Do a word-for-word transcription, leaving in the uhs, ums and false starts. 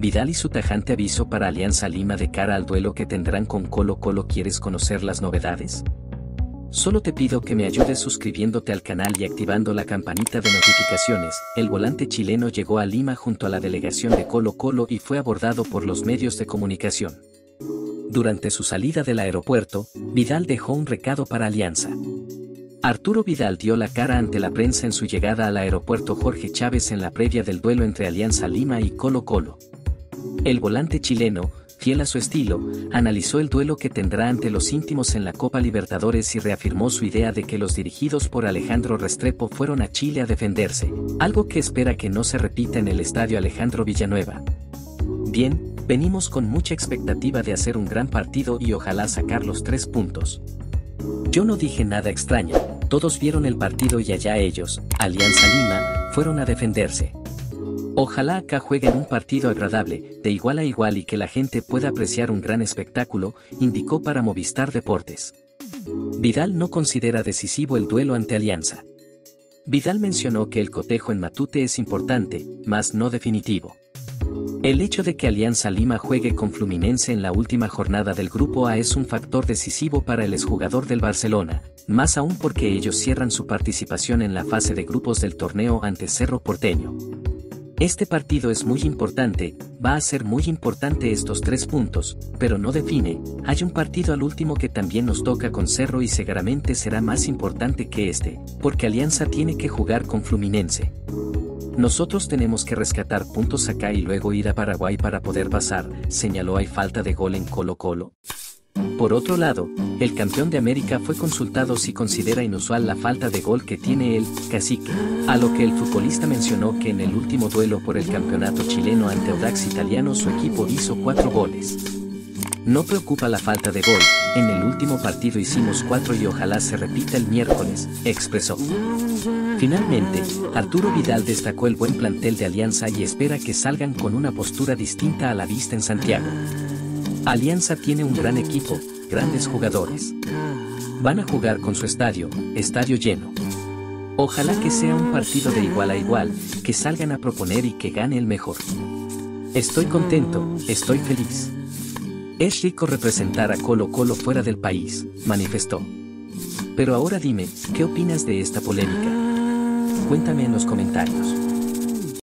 Vidal y su tajante aviso para Alianza Lima de cara al duelo que tendrán con Colo-Colo. ¿Quieres conocer las novedades? Solo te pido que me ayudes suscribiéndote al canal y activando la campanita de notificaciones. El volante chileno llegó a Lima junto a la delegación de Colo-Colo y fue abordado por los medios de comunicación. Durante su salida del aeropuerto, Vidal dejó un recado para Alianza. Arturo Vidal dio la cara ante la prensa en su llegada al aeropuerto Jorge Chávez en la previa del duelo entre Alianza Lima y Colo-Colo. El volante chileno, fiel a su estilo, analizó el duelo que tendrá ante los íntimos en la Copa Libertadores y reafirmó su idea de que los dirigidos por Alejandro Restrepo fueron a Chile a defenderse, algo que espera que no se repita en el estadio Alejandro Villanueva. Bien, venimos con mucha expectativa de hacer un gran partido y ojalá sacar los tres puntos. Yo no dije nada extraño, todos vieron el partido y allá ellos, Alianza Lima, fueron a defenderse. Ojalá acá jueguen un partido agradable, de igual a igual y que la gente pueda apreciar un gran espectáculo, indicó para Movistar Deportes. Vidal no considera decisivo el duelo ante Alianza. Vidal mencionó que el cotejo en Matute es importante, mas no definitivo. El hecho de que Alianza Lima juegue con Fluminense en la última jornada del Grupo A es un factor decisivo para el exjugador del Barcelona, más aún porque ellos cierran su participación en la fase de grupos del torneo ante Cerro Porteño. Este partido es muy importante, va a ser muy importante estos tres puntos, pero no define, hay un partido al último que también nos toca con Cerro y seguramente será más importante que este, porque Alianza tiene que jugar con Fluminense. Nosotros tenemos que rescatar puntos acá y luego ir a Paraguay para poder pasar, señaló. ¿Hay falta de gol en Colo-Colo? Por otro lado, el campeón de América fue consultado si considera inusual la falta de gol que tiene el Cacique, a lo que el futbolista mencionó que en el último duelo por el campeonato chileno ante Audax Italiano su equipo hizo cuatro goles. No preocupa la falta de gol, en el último partido hicimos cuatro y ojalá se repita el miércoles, expresó. Finalmente, Arturo Vidal destacó el buen plantel de Alianza y espera que salgan con una postura distinta a la vista en Santiago. Alianza tiene un gran equipo, grandes jugadores. Van a jugar con su estadio, estadio lleno. Ojalá que sea un partido de igual a igual, que salgan a proponer y que gane el mejor. Estoy contento, estoy feliz. Es rico representar a Colo-Colo fuera del país, manifestó. Pero ahora dime, ¿qué opinas de esta polémica? Cuéntame en los comentarios.